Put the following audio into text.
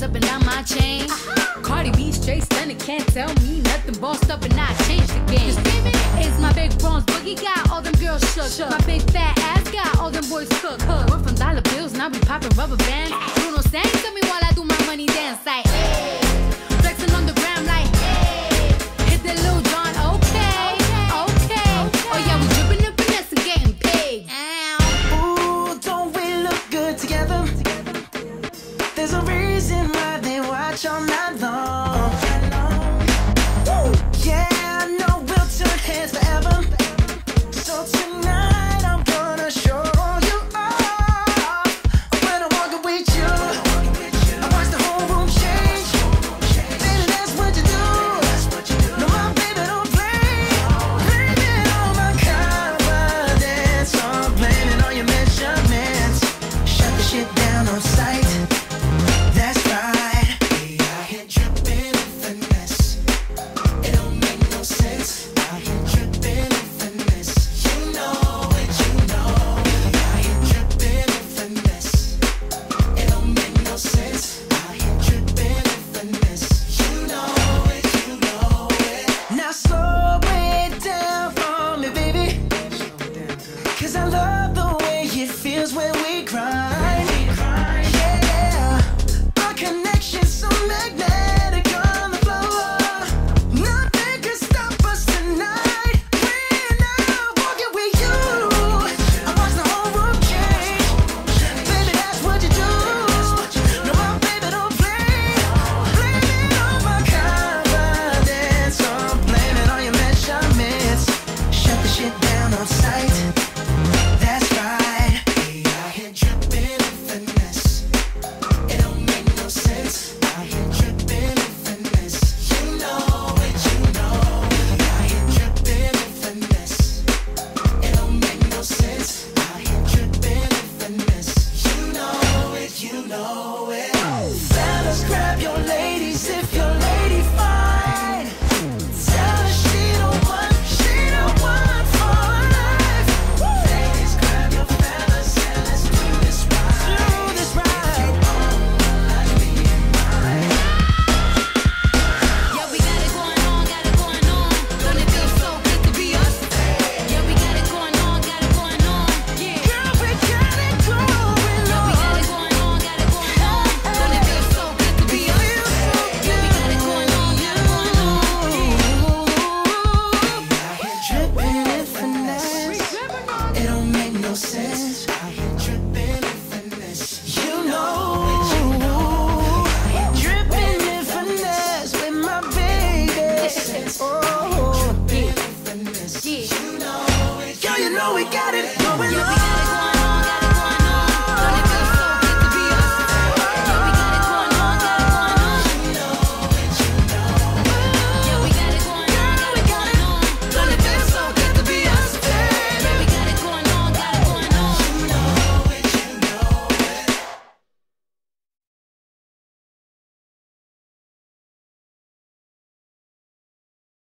up and down my chain. Cardi B straight stunning, can't tell me nothing. Bossed up and I changed the game. It's my big bronze boogie got all them girls shook. My big fat ass got all them boys cooked. Went from dollar bills, now we popping rubber bands. Bruno sang to me while I do my money dance like hey. Flexing on the gram like hey. Hit that Lil Jon, okay. Oh yeah, we dripping and finesse and getting paid. Ooh, don't we look good together? There's a reason why they watch all night long. Yeah, I know we'll turn heads forever. So tonight I'm gonna show you off. When I'm walking with you, I watch the whole room change. Baby, that's what you do. No, my baby don't play. Blame it on my confidence, or blame it on your measurements. Shut the shit down on sight. That's right. We out here dripping in finesse. It don't make no sense. Out here dripping in finesse. You know it, you know. We out here dripping in finesse. It don't make no sense. Out here dripping in finesse. You know it, you know it. Now slow it down for me, baby. 'Cause I love the way it feels when we grind. Yeah, our connection's so magnetic on the floor. Nothing can stop us tonight. When I'm walking with you, I watch the whole room change. Baby, that's what you do. No, my baby don't play. Blame it on my confidence, or blame it on your measurements. Shut the shit down on sight.